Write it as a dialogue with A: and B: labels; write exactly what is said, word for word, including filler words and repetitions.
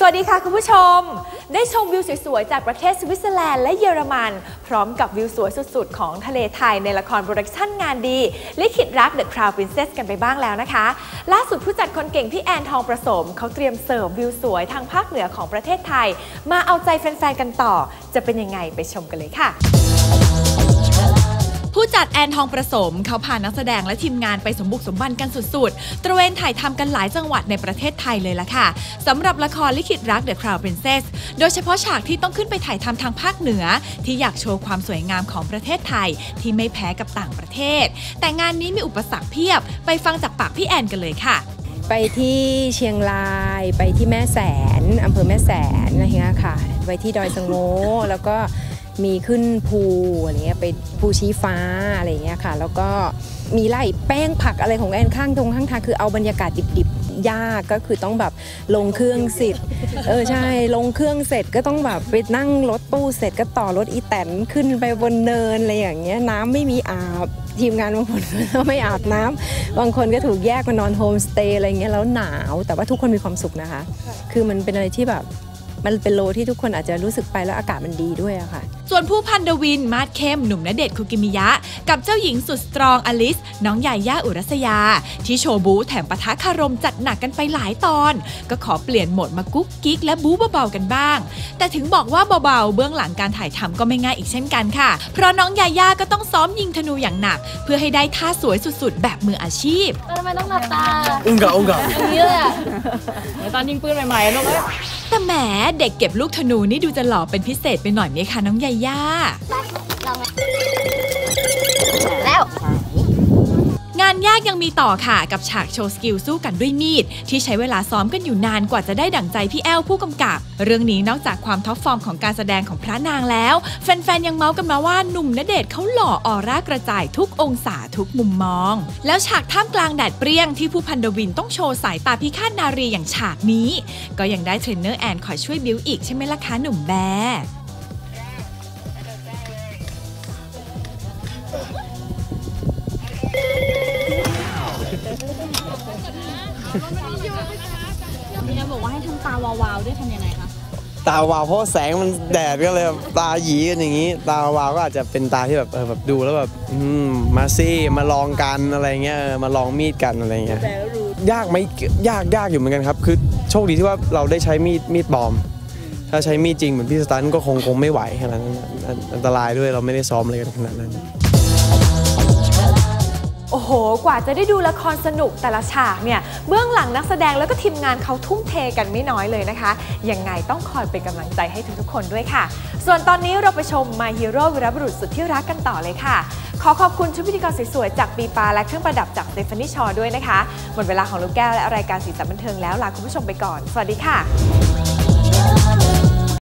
A: วัสดีค่ะคุณผู้ชมได้ชมวิวสวยๆจากประเทศสวิตเซอร์แลนด์และเยอรมันพร้อมกับวิวสวยสุดๆของทะเลไทยในละครโปรดักชั่นงานดีลิขิตรัก The Crown Princess กันไปบ้างแล้วนะคะล่าสุดผู้จัดคนเก่งพี่แอนทองประสมเขาเตรียมเสิร์ฟวิวสวยทางภาคเหนือของประเทศไทยมาเอาใจแฟนๆกันต่อจะเป็นยังไงไปชมกันเลยค่ะผู้จัดแอนทองประสมเขาพานักแสดงและทีมงานไปสมบุกสมบันกันสุดๆตระเวนถ่ายทำกันหลายจังหวัดในประเทศไทยเลยล่ะค่ะสำหรับละครลิขิตรัก The Crown Princess โดยเฉพาะฉากที่ต้องขึ้นไปถ่ายทำทางภาคเหนือที่อยากโชว์ความสวยงามของประเทศไทยที่ไม่แพ้กับต่างประเทศแต่งานนี้มีอุปสรรคเพียบไปฟังจากปากพี่แอนกันเลยค่ะ
B: ไปที่เชียงรายไปที่แม่แสนอำเภอแม่แสนอะไรเงี้ยค่ะไปที่ดอยสะโง่แล้วก็มีขึ้นภูอะไรเงี้ยไปภูชี้ฟ้าอะไรเงี้ยค่ะแล้วก็มีไล่แป้งผักอะไรของแอนข้างตรงข้างทางคือเอาบรรยากาศดิบๆยากก็คือต้องแบบลงเครื่องเสร็จเออใช่ลงเครื่องเสร็จก็ต้องแบบไปนั่งรถตู้เสร็จก็ต่อรถอีแตนขึ้นไปบนเนินอะไรอย่างเงี้ยน้ำไม่มีอาบทีมงานบางคนก็ไม่อาบน้ำบางคนก็ถูกแยกมานอนโฮมสเตย์อะไรเงี้ยแล้วหนาวแต่ว่าทุกคนมีความสุขนะคะคือมันเป็นอะไรที่แบบมันเป็นโลที่ทุกคนอาจจะรู้สึกไปแล้วอากาศมันดีด้วยอะค่ะ
A: ส่วนผู้พันดวินมาดเข้มหนุ่มณเดชน์คุกิมิยะกับเจ้าหญิงสุดสตรองอลิสน้องยาย่าอุรัสยาที่โชว์บู๊แถมปะทะคารมจัดหนักกันไปหลายตอนก็ขอเปลี่ยนโหมดมากุ๊กกิ๊กและบู๊เบาๆกันบ้างแต่ถึงบอกว่าเบาๆเบื้องหลังการถ่ายทำก็ไม่ง่ายอีกเช่นกันค่ะเพราะน้องยาย่าก็ต้องซ้อมยิงธนูอย่างหนักเพื่อให้ได้ท่าสวยสุดๆแบบมืออาชีพ
C: ทำไมต้องหลับตา
D: อุ้งกะอุ้งกะ
C: อย่างนี้เลยอะเหมือนตอนยิงปืนใหม่ๆลูก
A: แต่แหมเด็กเก็บลูกธนูนี่ดูจะหล่อเป็นพิเศษไปหน่อยไหมคะน้องยาย่า
C: แล้ว
A: งานยากยังมีต่อค่ะกับฉากโชว์สกิลสู้กันด้วยมีดที่ใช้เวลาซ้อมกันอยู่นานกว่าจะได้ดั่งใจพี่แอลผู้กำกับเรื่องนี้นอกจากความท็อปฟอร์มของการแสดงของพระนางแล้วแฟนๆยังเมาส์กันมาว่าหนุ่มณเดชน์เขาหล่อออร่ากระจายทุกองศาทุกมุมมองแล้วฉากท่ามกลางแดดเปรี้ยงที่ผู้พันดวินต้องโชว์สายตาพิฆาตนารีอย่างฉากนี้ก็ยังได้เทรนเนอร์แอนคอยช่วยบิ้วอีกใช่ไหมล่ะคะหนุ่มแบร์
C: พี่แอมบอกว่าให้ทำตาวาวๆด้วยทำยังไงคะ
D: ตาวาวเพราะแสงมันแดดก็เลยตาหยีกันอย่างนี้ตาวาวก็อาจจะเป็นตาที่แบบเออแบบดูแล้วแบบอืมมาซี่มาลองกันอะไรเงี้ยมาลองมีดกันอะไรเงี้ยยากไหมยากยากอยู่เหมือนกันครับคือโชคดีที่ว่าเราได้ใช้มีดมีดปลอมถ้าใช้มีดจริงเหมือนพี่สตันก็คงคงไม่ไหวขนาดนั้นอันตรายด้วยเราไม่ได้ซ้อมอะไรกันขนาดนั้น
A: โอ้โหกว่าจะได้ดูละครสนุกแต่ละฉากเนี่ยเบื้องหลังนักแสดงแล้วก็ทีมงานเขาทุ่มเทกันไม่น้อยเลยนะคะยังไงต้องคอยเป็นกำลังใจให้ทุกๆคนด้วยค่ะส่วนตอนนี้เราไปชม My Hero วีรบุรุษสุดที่รักกันต่อเลยค่ะขอขอบคุณชุดพิธีกรสวยๆจากปีปาและเครื่องประดับจากสเตฟานีชอด้วยนะคะหมดเวลาของลูกแก้วและรายการสีสันบันเทิงแล้วลาคุณผู้ชมไปก่อนสวัสดีค่ะ